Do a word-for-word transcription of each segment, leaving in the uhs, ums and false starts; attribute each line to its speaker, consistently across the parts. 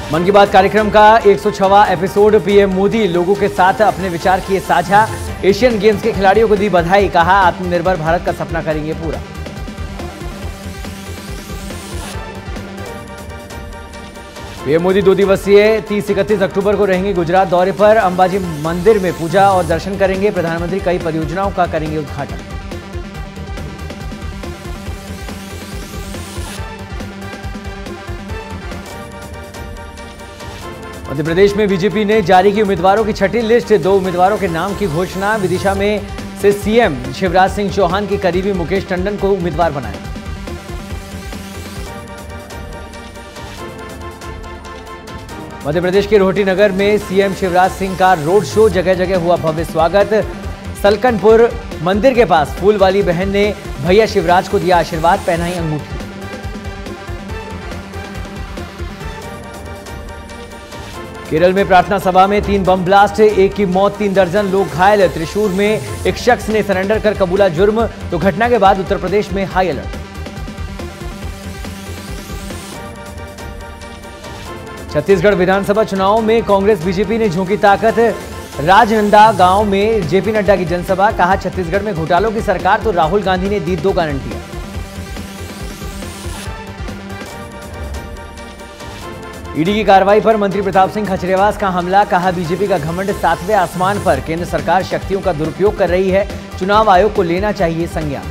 Speaker 1: मन की बात कार्यक्रम का एक सौ छठवां एपिसोड। पीएम मोदी लोगों के साथ अपने विचार किए साझा। एशियन गेम्स के खिलाड़ियों को दी बधाई, कहा आत्मनिर्भर भारत का सपना करेंगे पूरा। पीएम मोदी दो दिवसीय तीस इकतीस अक्टूबर को रहेंगे गुजरात दौरे पर। अंबाजी मंदिर में पूजा और दर्शन करेंगे। प्रधानमंत्री कई परियोजनाओं का करेंगे उद्घाटन। मध्य प्रदेश में बीजेपी ने जारी की उम्मीदवारों की छठी लिस्ट। दो उम्मीदवारों के नाम की घोषणा। विदिशा में से सीएम शिवराज सिंह चौहान के करीबी मुकेश टंडन को उम्मीदवार बनाया। मध्य प्रदेश के रोहटी नगर में सीएम शिवराज सिंह का रोड शो। जगह जगह हुआ भव्य स्वागत। सलकनपुर मंदिर के पास फूल वाली बहन ने भैया शिवराज को दिया आशीर्वाद, पहनाई अंगूठी। केरल में प्रार्थना सभा में तीन बम ब्लास्ट, एक की मौत, तीन दर्जन लोग घायल। त्रिशूर में एक शख्स ने सरेंडर कर कबूला जुर्म। तो घटना के बाद उत्तर प्रदेश में हाई अलर्ट। छत्तीसगढ़ विधानसभा चुनाव में कांग्रेस बीजेपी ने झोंकी ताकत। राजनंदा गांव में जेपी नड्डा की जनसभा, कहा छत्तीसगढ़ में घोटालों की सरकार तो राहुल गांधी ने दी दो गारंटियां। ईडी की कार्रवाई पर मंत्री प्रताप सिंह खचरेवास का हमला, कहा बीजेपी का घमंड सातवें आसमान पर। केंद्र सरकार शक्तियों का दुरुपयोग कर रही है, चुनाव आयोग को लेना चाहिए संज्ञान।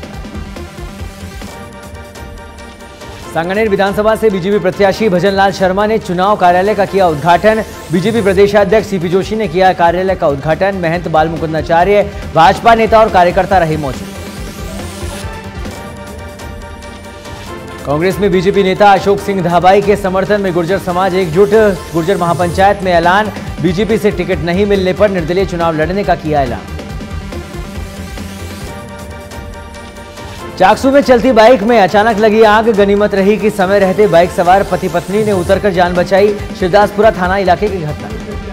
Speaker 1: सांगानेर विधानसभा से बीजेपी प्रत्याशी भजनलाल शर्मा ने चुनाव कार्यालय का किया उद्घाटन। बीजेपी प्रदेशाध्यक्ष सीपी जोशी ने किया कार्यालय का उद्घाटन। महंत बाल मुकुंदाचार्य, भाजपा नेता और कार्यकर्ता रहे मौजूद। कांग्रेस में बीजेपी नेता अशोक सिंह धाबाई के समर्थन में गुर्जर समाज एकजुट। गुर्जर महापंचायत में ऐलान, बीजेपी से टिकट नहीं मिलने पर निर्दलीय चुनाव लड़ने का किया ऐलान। चाकसू में चलती बाइक में अचानक लगी आग, गनीमत रही कि समय रहते बाइक सवार पति पत्नी ने उतरकर जान बचाई। शिवदासपुरा थाना इलाके की घटना।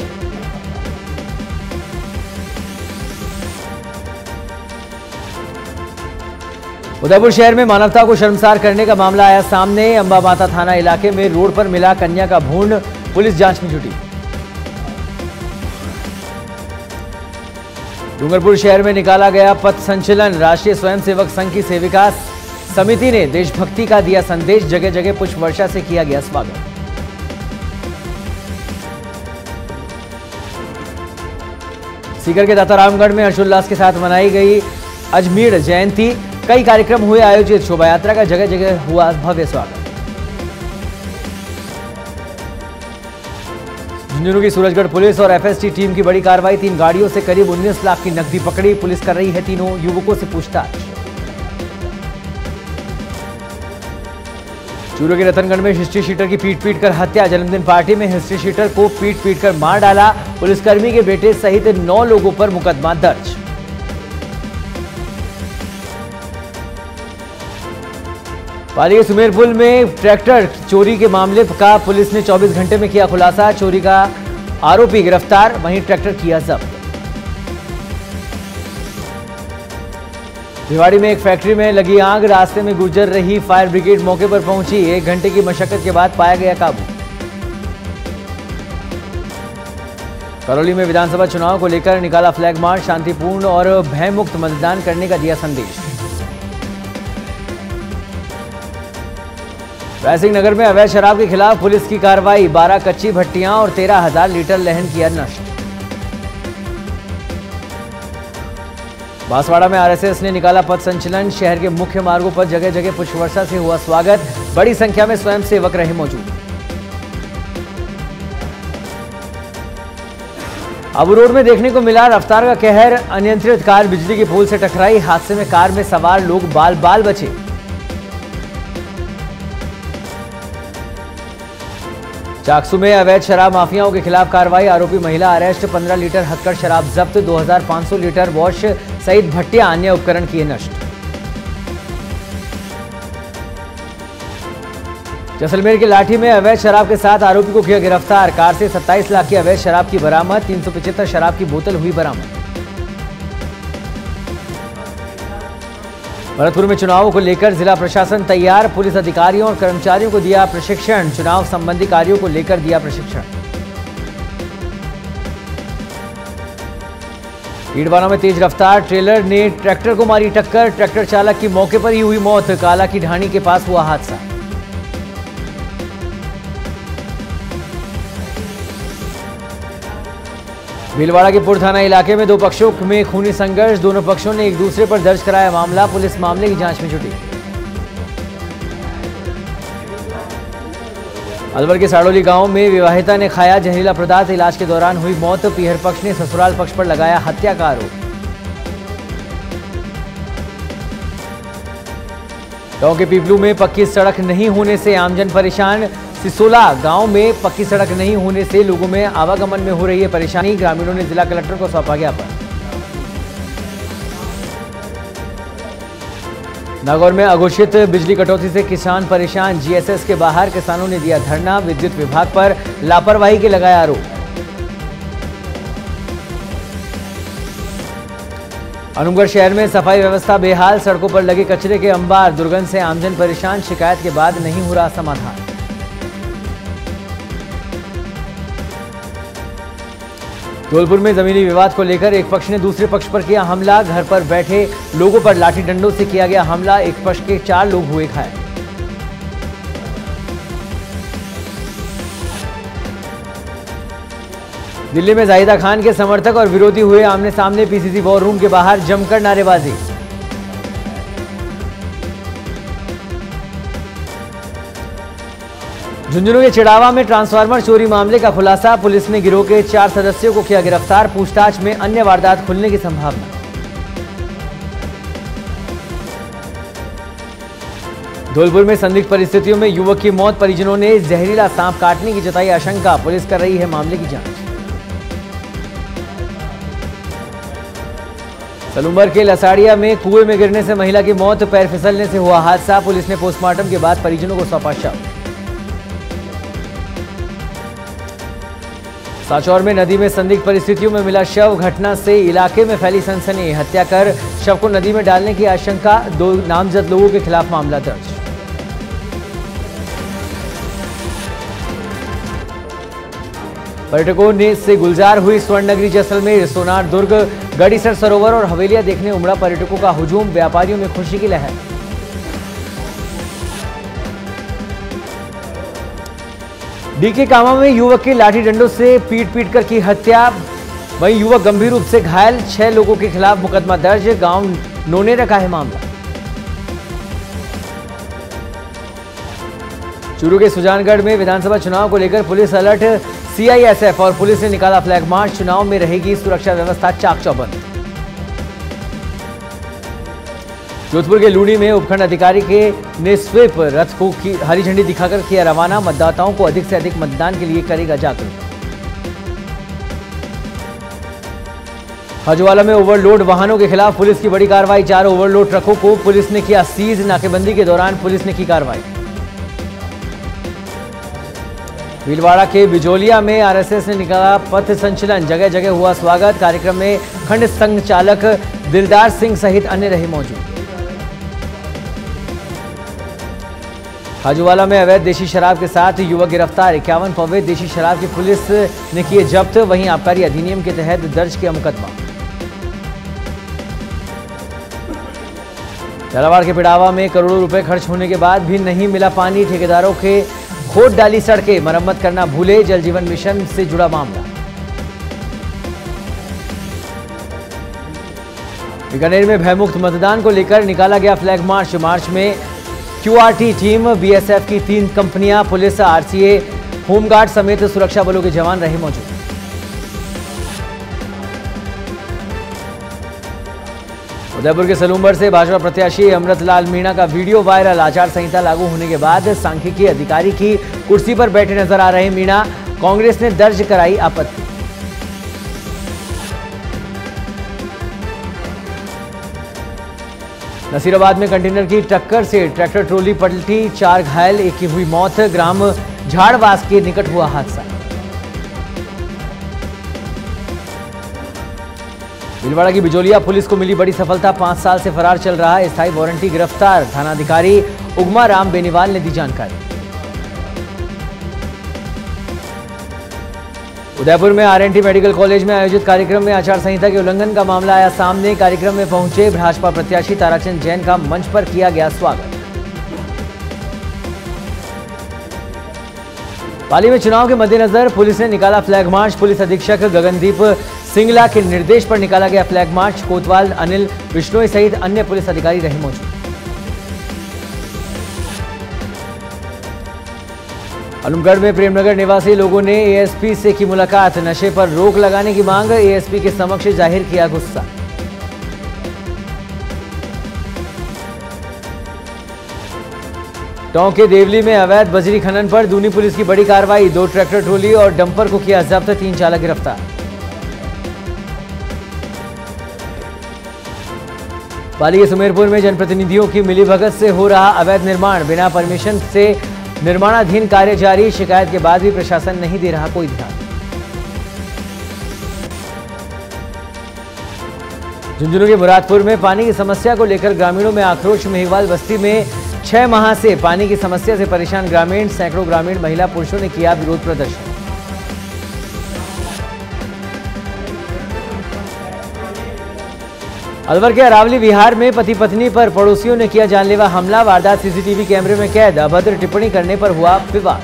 Speaker 1: उदयपुर शहर में मानवता को शर्मसार करने का मामला आया सामने। अंबा माता थाना इलाके में रोड पर मिला कन्या का भ्रूण, पुलिस जांच में जुटी। डूंगरपुर शहर में निकाला गया पथ संचलन। राष्ट्रीय स्वयंसेवक संघ की सेविका समिति ने देशभक्ति का दिया संदेश। जगह जगह पुष्प वर्षा से किया गया स्वागत। सीकर के दातारामगढ़ में हर्षोल्लास के साथ मनाई गई अजमेर जयंती। कई कार्यक्रम हुए आयोजित। शोभा यात्रा का जगह जगह हुआ भव्य स्वागत। झुंझुनू की सूरजगढ़ पुलिस और एफएसटी टीम की बड़ी कार्रवाई। तीन गाड़ियों से करीब उन्नीस लाख की नकदी पकड़ी। पुलिस कर रही है तीनों युवकों से पूछताछ। चूरू के रतनगढ़ में हिस्ट्री शीटर की पीट पीट कर हत्या। जन्मदिन पार्टी में हिस्ट्री शीटर को पीट पीट कर मार डाला। पुलिसकर्मी के बेटे सहित नौ लोगों पर मुकदमा दर्ज। पाली के सुमेरपुल में ट्रैक्टर चोरी के मामले का पुलिस ने चौबीस घंटे में किया खुलासा। चोरी का आरोपी गिरफ्तार, वहीं ट्रैक्टर किया जब्त। भिवाड़ी में एक फैक्ट्री में लगी आग। रास्ते में गुजर रही फायर ब्रिगेड मौके पर पहुंची। एक घंटे की मशक्कत के बाद पाया गया काबू। करौली में विधानसभा चुनाव को लेकर निकाला फ्लैग मार्च। शांतिपूर्ण और भयमुक्त मतदान करने का दिया संदेश। रायसिंह नगर में अवैध शराब के खिलाफ पुलिस की कार्रवाई। बारह कच्ची भट्टियां और तेरह हजार लीटर लहन किया नष्ट। बांसवाड़ा में आरएसएस ने निकाला पथ संचलन। शहर के मुख्य मार्गों पर जगह जगह पुष्प वर्षा से हुआ स्वागत। बड़ी संख्या में स्वयंसेवक रहे मौजूद। अबू रोड में देखने को मिला रफ्तार का कहर। अनियंत्रित कार बिजली के पोल से टकराई। हादसे में कार में सवार लोग बाल बाल बचे। चाकसू में अवैध शराब माफियाओं के खिलाफ कार्रवाई। आरोपी महिला अरेस्ट। पंद्रह लीटर हक्कड़ शराब जब्त। दो हजार पांच सौ लीटर वॉश सहित भट्टियां, अन्य उपकरण किए नष्ट। जैसलमेर के लाठी में अवैध शराब के साथ आरोपी को किया गिरफ्तार। कार से सत्ताईस लाख की अवैध शराब की बरामद। तीन सौ पचहत्तर शराब की बोतल हुई बरामद। भरतपुर में चुनावों को लेकर जिला प्रशासन तैयार, पुलिस अधिकारियों और कर्मचारियों को दिया प्रशिक्षण, चुनाव संबंधी कार्यों को लेकर दिया प्रशिक्षण। ईडवाना में तेज रफ्तार ट्रेलर ने ट्रैक्टर को मारी टक्कर, ट्रैक्टर चालक की मौके पर ही हुई मौत, काला की ढाणी के पास हुआ हादसा। भीलवाड़ा के पुर थाना इलाके में दो पक्षों में खूनी संघर्ष, दोनों पक्षों ने एक दूसरे पर दर्ज कराया मामला, पुलिस मामले की जांच में जुटी। अलवर के साड़ोली गांव में विवाहिता ने खाया जहरीला पदार्थ, इलाज के दौरान हुई मौत, पीहर पक्ष ने ससुराल पक्ष पर लगाया हत्या का आरोप। गांव के पीपलू में पक्की सड़क नहीं होने से आमजन परेशान, सिसोला गांव में पक्की सड़क नहीं होने से लोगों में आवागमन में हो रही है परेशानी, ग्रामीणों ने जिला कलेक्टर को सौंपा ज्ञापन। नागौर में अघोषित बिजली कटौती से किसान परेशान, जीएसएस के बाहर किसानों ने दिया धरना, विद्युत विभाग पर लापरवाही के लगाया आरोप। अनूपगढ़ शहर में सफाई व्यवस्था बेहाल, सड़कों पर लगे कचरे के अंबार, दुर्गंध से आमजन परेशान, शिकायत के बाद नहीं हो रहा समाधान। धौलपुर में जमीनी विवाद को लेकर एक पक्ष ने दूसरे पक्ष पर किया हमला, घर पर बैठे लोगों पर लाठी डंडों से किया गया हमला, एक पक्ष के चार लोग हुए घायल। दिल्ली में जाहिदा खान के समर्थक और विरोधी हुए आमने सामने, पीसीसी वॉर रूम के बाहर जमकर नारेबाजी। झुंझुनू के चिड़ावा में ट्रांसफार्मर चोरी मामले का खुलासा, पुलिस ने गिरोह के चार सदस्यों को किया गिरफ्तार, पूछताछ में अन्य वारदात खुलने की संभावना। धौलपुर में संदिग्ध परिस्थितियों में युवक की मौत, परिजनों ने जहरीला सांप काटने की जताई आशंका, पुलिस कर रही है मामले की जांच। सलूंबर के लसाड़िया में कुएं में गिरने से महिला की मौत, पैर फिसलने से हुआ हादसा, पुलिस ने पोस्टमार्टम के बाद परिजनों को सौंपा शव। सांचौर में नदी में संदिग्ध परिस्थितियों में मिला शव, घटना से इलाके में फैली सनसनी, हत्या कर शव को नदी में डालने की आशंका, दो नामजद लोगों के खिलाफ मामला दर्ज। पर्यटकों ने से गुलजार हुई स्वर्ण नगरी जैसलमेर, सोनार दुर्ग, गढ़ीसर सरोवर और हवेलियां देखने उमड़ा पर्यटकों का हुजूम, व्यापारियों में खुशी की लहर। डीके कामा में युवक की लाठी डंडों से पीट पीट कर की हत्या, वहीं युवक गंभीर रूप से घायल, छह लोगों के खिलाफ मुकदमा दर्ज, गांव नोने रखा है मामला। चूरू के सुजानगढ़ में विधानसभा चुनाव को लेकर पुलिस अलर्ट, सीआईएसएफ और पुलिस ने निकाला फ्लैग मार्च, चुनाव में रहेगी सुरक्षा व्यवस्था चाक चौबंद। जोधपुर के लूणी में उपखंड अधिकारी के ने स्वीप रथ को की हरी झंडी दिखाकर किया रवाना, मतदाताओं को अधिक से अधिक मतदान के लिए करेगा जागरूक। हजवाला में ओवरलोड वाहनों के खिलाफ पुलिस की बड़ी कार्रवाई, चार ओवरलोड ट्रकों को पुलिस ने किया सीज, नाकेबंदी के दौरान पुलिस ने की कार्रवाई। भीलवाड़ा के बिजोलिया में आरएसएस ने निकाला पथ संचलन, जगह जगह हुआ स्वागत, कार्यक्रम में खंड संघ चालक दिलदार सिंह सहित अन्य रहे मौजूद। खाजूवाला में अवैध देशी शराब के साथ युवक गिरफ्तार, इक्यावन पौवे देशी शराब की पुलिस ने किए जब्त, वहीं आबकारी अधिनियम के तहत दर्ज किया मुकदमा। झालावाड़ के पिड़ावा में करोड़ों रुपए खर्च होने के बाद भी नहीं मिला पानी, ठेकेदारों के खोद डाली सड़कें, मरम्मत करना भूले, जल जीवन मिशन से जुड़ा मामला। बीकानेर में भयमुक्त मतदान को लेकर निकाला गया फ्लैग मार्च, मार्च में क्यूआरटी टीम, बीएसएफ की तीन कंपनियां, पुलिस, आरसीए, होमगार्ड समेत सुरक्षा बलों के जवान रहे मौजूद। उदयपुर के सलूंबर से भाजपा प्रत्याशी अमृतलाल मीणा का वीडियो वायरल, आचार संहिता लागू होने के बाद सांख्यिकी अधिकारी की कुर्सी पर बैठे नजर आ रहे मीणा, कांग्रेस ने दर्ज कराई आपत्ति। नसीराबाद में कंटेनर की टक्कर से ट्रैक्टर ट्रॉली पलटी, चार घायल, एक की हुई मौत, ग्राम झाड़वास के निकट हुआ हादसा। भीलवाड़ा की बिजोलिया पुलिस को मिली बड़ी सफलता। पांच साल से फरार चल रहा है स्थायी वारंटी गिरफ्तार। थानाधिकारी उगमा राम बेनीवाल ने दी जानकारी। उदयपुर में आरएनटी मेडिकल कॉलेज में आयोजित कार्यक्रम में आचार संहिता के उल्लंघन का मामला आया सामने। कार्यक्रम में पहुंचे भाजपा प्रत्याशी ताराचंद जैन का मंच पर किया गया स्वागत। पाली में चुनाव के मद्देनजर पुलिस ने निकाला फ्लैग मार्च। पुलिस अधीक्षक गगनदीप सिंगला के निर्देश पर निकाला गया फ्लैग मार्च। कोतवाल अनिल बिश्नोई सहित अन्य पुलिस अधिकारी रहे मौजूद। आलमगढ़ में प्रेमनगर निवासी लोगों ने एएसपी से की मुलाकात। नशे पर रोक लगाने की मांग। एएसपी के समक्ष जाहिर किया गुस्सा। टोंक के देवली में अवैध बजरी खनन पर दूनी पुलिस की बड़ी कार्रवाई। दो ट्रैक्टर ट्रॉली और डंपर को किया जब्त। तीन चालक गिरफ्तार। पाली के सुमेरपुर में जनप्रतिनिधियों की मिलीभगत से हो रहा अवैध निर्माण। बिना परमिशन से निर्माणाधीन कार्य जारी। शिकायत के बाद भी प्रशासन नहीं दे रहा कोई ध्यान। झुंझुनू के मुरादपुर में पानी की समस्या को लेकर ग्रामीणों में आक्रोश। मेहवाल बस्ती में छह माह से पानी की समस्या से परेशान ग्रामीण। सैकड़ों ग्रामीण महिला पुरुषों ने किया विरोध प्रदर्शन। अलवर के अरावली विहार में पति पत्नी पर पड़ोसियों ने किया जानलेवा हमला। वारदात सीसीटीवी कैमरे में कैद। अभद्र टिप्पणी करने पर हुआ विवाद।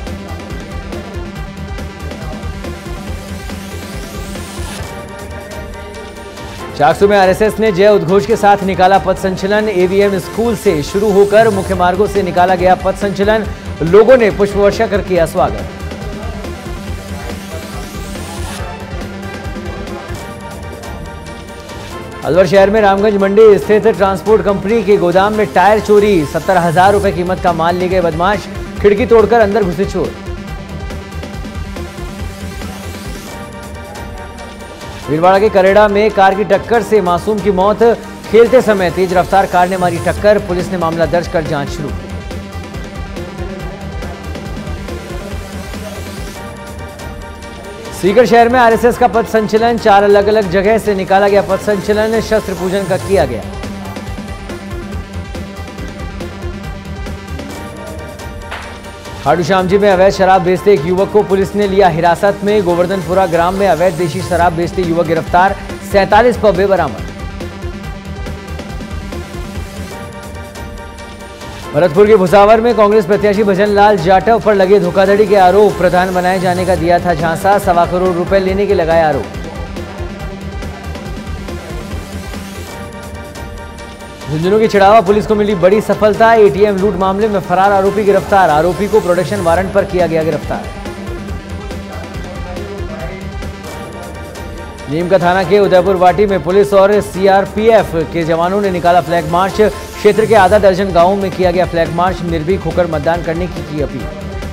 Speaker 1: चाकसू में आरएसएस ने जय उद्घोष के साथ निकाला पथ संचलन। एवीएम स्कूल से शुरू होकर मुख्य मार्गों से निकाला गया पथ संचलन। लोगों ने पुष्प वर्षा कर किया स्वागत। अलवर शहर में रामगंज मंडी स्थित ट्रांसपोर्ट कंपनी के गोदाम में टायर चोरी। सत्तर हजार रुपए कीमत का माल ले गए बदमाश। खिड़की तोड़कर अंदर घुसे चोर। भीलवाड़ा के करेड़ा में कार की टक्कर से मासूम की मौत। खेलते समय तेज रफ्तार कार ने मारी टक्कर। पुलिस ने मामला दर्ज कर जांच शुरू की। सीकर शहर में आरएसएस का पथ संचलन। चार अलग अलग जगह से निकाला गया पथ संचलन। शस्त्र पूजन का किया गया। खाटू श्याम जी में अवैध शराब बेचते एक युवक को पुलिस ने लिया हिरासत में। गोवर्धनपुरा ग्राम में अवैध देशी शराब बेचते युवक गिरफ्तार। सैंतालीस पब्बे बरामद। भरतपुर के भुसावर में कांग्रेस प्रत्याशी भजन लाल जाटव पर लगे धोखाधड़ी के आरोप। प्रधान बनाए जाने का दिया था झांसा। सवा करोड़ रुपए लेने के लगाए आरोप। झुंझुनू की चिड़ावा पुलिस को मिली बड़ी सफलता। एटीएम लूट मामले में फरार आरोपी गिरफ्तार। आरोपी को प्रोडक्शन वारंट पर किया गया गिरफ्तार। नीम का थाना के उदयपुर वाटी में पुलिस और सीआरपीएफ के जवानों ने निकाला फ्लैग मार्च। क्षेत्र के आधा दर्जन गांवों में किया गया फ्लैग मार्च। निर्भीक होकर मतदान करने की की अपील।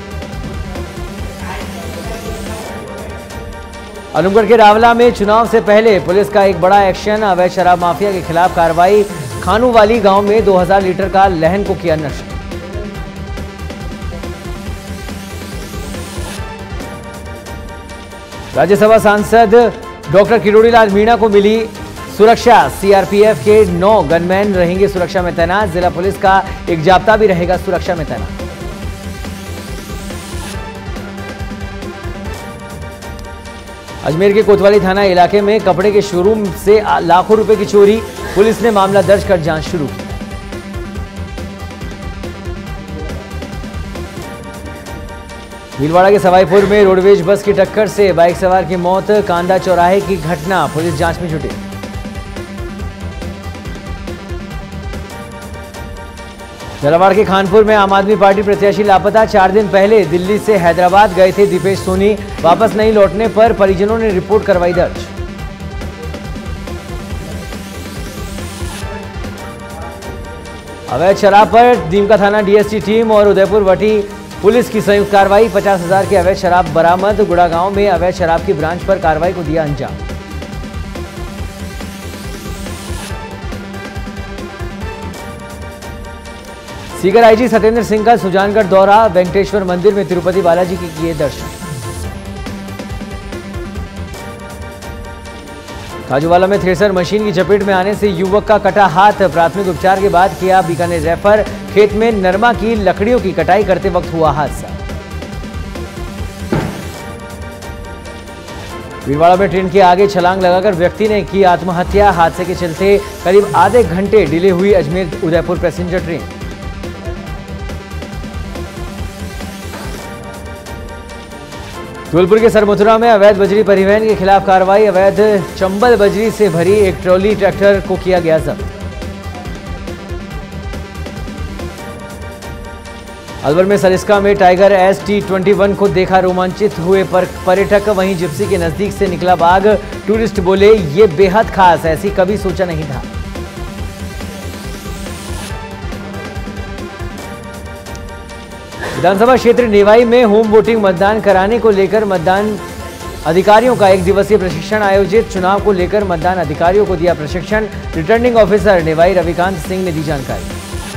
Speaker 1: आलमगढ़ के रावला में चुनाव से पहले पुलिस का एक बड़ा एक्शन। अवैध शराब माफिया के खिलाफ कार्रवाई। खानूवाली गांव में दो हज़ार लीटर का लहन को किया नष्ट। राज्यसभा सांसद डॉक्टर किरोड़ीलाल मीणा को मिली सुरक्षा। सीआरपीएफ के नौ गनमैन रहेंगे सुरक्षा में तैनात। जिला पुलिस का एक जाब्ता भी रहेगा सुरक्षा में तैनात। अजमेर के कोतवाली थाना इलाके में कपड़े के शोरूम से लाखों रुपए की चोरी। पुलिस ने मामला दर्ज कर जांच शुरू की। भीलवाड़ा के सवाईपुर में रोडवेज बस की टक्कर से बाइक सवार की मौत। कांदा चौराहे की घटना। पुलिस जांच में जुटी। झालावाड़ के खानपुर में आम आदमी पार्टी प्रत्याशी लापता। चार दिन पहले दिल्ली से हैदराबाद गए थे दीपेश सोनी। वापस नहीं लौटने पर परिजनों ने रिपोर्ट करवाई दर्ज। अवैध शराब पर दीमका थाना डीएसटी टीम और उदयपुर वटी पुलिस की संयुक्त कार्रवाई। पचास हजार की अवैध शराब बरामद। गुड़ा गांव में अवैध शराब की ब्रांच पर कार्रवाई को दिया अंजाम। सीकर आईजी सत्येंद्र सिंह का सुजानगढ़ दौरा। वेंकटेश्वर मंदिर में तिरुपति बालाजी के किए दर्शन। खाजूवाला में थ्रेसर मशीन की चपेट में आने से युवक का कटा हाथ, प्राथमिक उपचार के बाद किया बीकानेर रेफर। खेत में नरमा की लकड़ियों की कटाई करते वक्त हुआ हादसा। भीलवाड़ा में ट्रेन के आगे छलांग लगाकर व्यक्ति ने की आत्महत्या। हादसे के चलते करीब आधे घंटे डिले हुई अजमेर उदयपुर पैसेंजर ट्रेन। धौलपुर के सरमथुरा में अवैध बजरी परिवहन के खिलाफ कार्रवाई। अवैध चंबल बजरी से भरी एक ट्रॉली ट्रैक्टर को किया गया जब्त। अलवर में सरिस्का में tiger S T twenty one को देखा रोमांचित हुए पर पर्यटक। वहीं जिप्सी के नजदीक से निकला बाघ। टूरिस्ट बोले ये बेहद खास, ऐसी कभी सोचा नहीं था। विधानसभा क्षेत्र नेवाई में होम वोटिंग मतदान कराने को लेकर मतदान अधिकारियों का एक दिवसीय प्रशिक्षण आयोजित। चुनाव को लेकर मतदान अधिकारियों को दिया प्रशिक्षण। रिटर्निंग ऑफिसर नेवाई रविकांत सिंह ने दी जानकारी।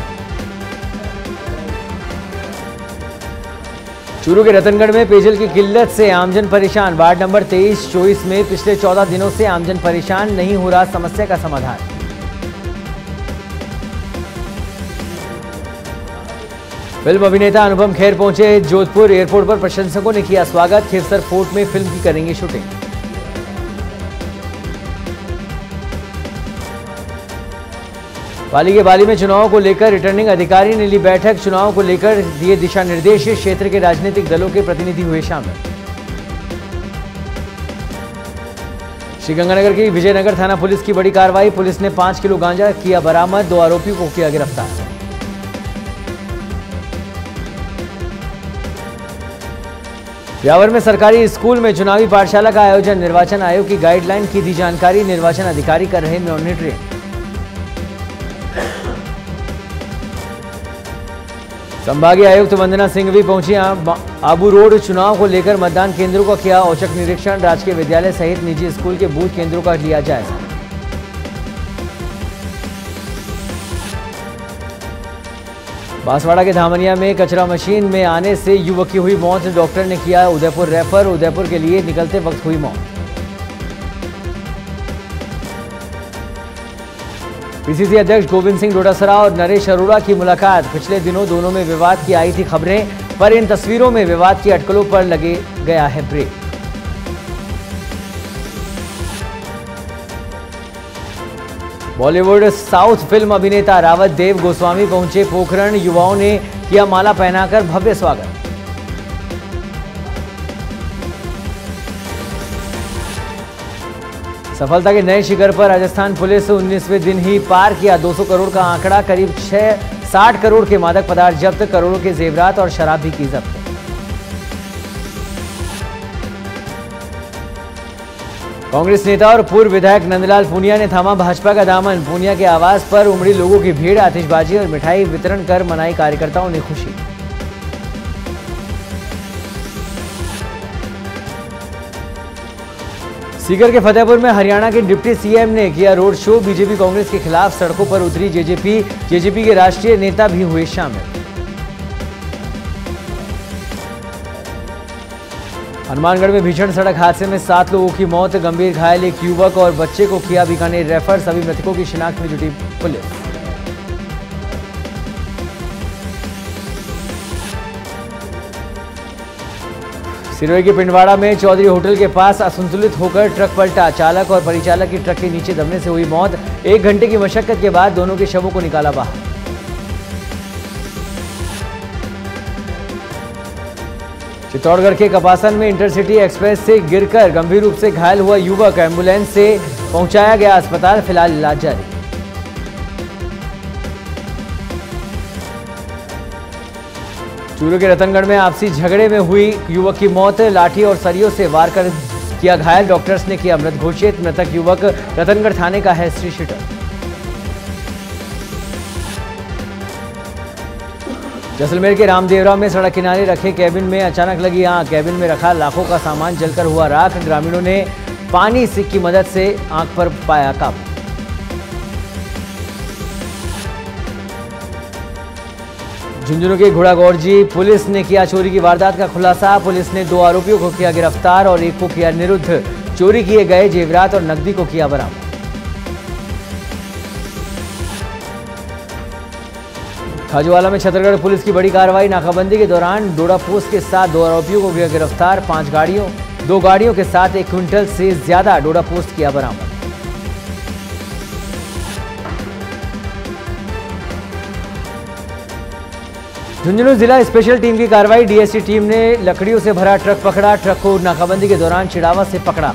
Speaker 1: चूरू के रतनगढ़ में पेयजल की किल्लत से आमजन परेशान। वार्ड नंबर तेईस चौबीस में पिछले चौदह दिनों से आमजन परेशान, नहीं हो रहा समस्या का समाधान। फिल्म अभिनेता अनुपम खेर पहुंचे जोधपुर एयरपोर्ट पर। प्रशंसकों ने किया स्वागत। खिरसर फोर्ट में फिल्म की करेंगे शूटिंग। पाली के बाली में चुनाव को लेकर रिटर्निंग अधिकारी ने ली बैठक। चुनाव को लेकर दिए दिशा निर्देश। क्षेत्र के राजनीतिक दलों के प्रतिनिधि हुए शामिल। श्रीगंगानगर की विजयनगर थाना पुलिस की बड़ी कार्रवाई। पुलिस ने पांच किलो गांजा किया बरामद। दो आरोपियों को किया गिरफ्तार। ब्यावर में सरकारी स्कूल में चुनावी पाठशाला का आयोजन। निर्वाचन आयोग की गाइडलाइन की दी जानकारी। निर्वाचन अधिकारी कर रहे मॉनिटरिंग। संभागीय आयुक्त वंदना सिंह भी पहुंची आबू रोड। चुनाव को लेकर मतदान केंद्रों का किया औचक निरीक्षण। राजकीय विद्यालय सहित निजी स्कूल के बूथ केंद्रों का लिया जायजा। बांसवाड़ा के धामनिया में कचरा मशीन में आने से युवक की हुई मौत। डॉक्टर ने किया उदयपुर रेफर। उदयपुर के लिए निकलते वक्त हुई मौत। पीसीसी अध्यक्ष गोविंद सिंह डोटासरा और नरेश अरोड़ा की मुलाकात। पिछले दिनों दोनों में विवाद की आई थी खबरें, पर इन तस्वीरों में विवाद की अटकलों पर लगे गया है ब्रेक। बॉलीवुड साउथ फिल्म अभिनेता रावत देव गोस्वामी पहुंचे पोखरण। युवाओं ने किया माला पहनाकर भव्य स्वागत। सफलता के नए शिखर पर राजस्थान पुलिस। उन्नीसवें दिन ही पार किया दो सौ करोड़ का आंकड़ा। करीब छह साठ करोड़ के मादक पदार्थ जब्त। करोड़ों के जेवरात और शराब भी की जब्त। कांग्रेस नेता और पूर्व विधायक नंदलाल पूनिया ने थामा भाजपा का दामन। पूनिया के आवास पर उमड़ी लोगों की भीड़। आतिशबाजी और मिठाई वितरण कर मनाई कार्यकर्ताओं ने खुशी। सीकर के फतेहपुर में हरियाणा के डिप्टी सीएम ने किया रोड शो। बीजेपी कांग्रेस के खिलाफ सड़कों पर उतरी जेजेपी। जेजेपी के राष्ट्रीय नेता भी हुए शामिल। हनुमानगढ़ में भीषण सड़क हादसे में सात लोगों की मौत। गंभीर घायल एक युवक और बच्चे को किया बीकानेर रेफर। सभी मृतकों की शिनाख्त में जुटी पुलिस। सिरोही के पिंडवाड़ा में चौधरी होटल के पास असंतुलित होकर ट्रक पलटा। चालक और परिचालक की ट्रक के नीचे दबने से हुई मौत। एक घंटे की मशक्कत के बाद दोनों के शवों को निकाला बाहर। चित्तौड़गढ़ के कपासन में इंटरसिटी एक्सप्रेस से गिरकर गंभीर रूप से घायल हुआ युवक। एम्बुलेंस से पहुंचाया गया अस्पताल। फिलहाल इलाज जारी। चूरू के रतनगढ़ में आपसी झगड़े में हुई युवक की मौत। लाठी और सरियों से वार कर किया घायल। डॉक्टर्स ने किया मृत घोषित। मृतक युवक रतनगढ़ थाने का है श्री शीटर। जैसलमेर के रामदेवरा में सड़क किनारे रखे कैबिन में अचानक लगी आग। कैबिन में रखा लाखों का सामान जलकर हुआ राख। ग्रामीणों ने पानी सिक की मदद से आग पर पाया काबू। झुंझुनू के घोड़ागौरजी पुलिस ने किया चोरी की वारदात का खुलासा। पुलिस ने दो आरोपियों को किया गिरफ्तार और एक को किया निरुद्ध। चोरी किए गए जेवरात और नकदी को किया बरामद। खाजूवाला में छतरगढ़ पुलिस की बड़ी कार्रवाई। नाकाबंदी के दौरान डोडा पोस्ट के साथ दो आरोपियों को किया गिरफ्तार। पांच गाड़ियों दो गाड़ियों के साथ एक क्विंटल से ज्यादा डोडा पोस्ट किया बरामद। झुंझुनू जिला स्पेशल टीम की कार्रवाई। डीएसटी टीम ने लकड़ियों से भरा ट्रक पकड़ा। ट्रक को नाकाबंदी के दौरान चिड़ावा से पकड़ा।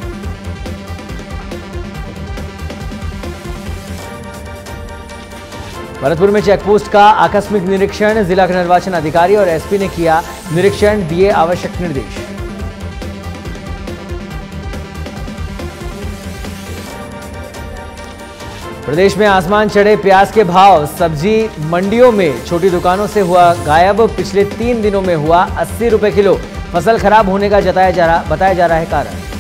Speaker 1: भरतपुर में चेकपोस्ट का आकस्मिक निरीक्षण। जिला निर्वाचन अधिकारी और एसपी ने किया निरीक्षण, दिए आवश्यक निर्देश। प्रदेश में आसमान चढ़े प्याज के भाव। सब्जी मंडियों में छोटी दुकानों से हुआ गायब। पिछले तीन दिनों में हुआ अस्सी रुपए किलो। फसल खराब होने का जताया जा रहा बताया जा रहा है कारण।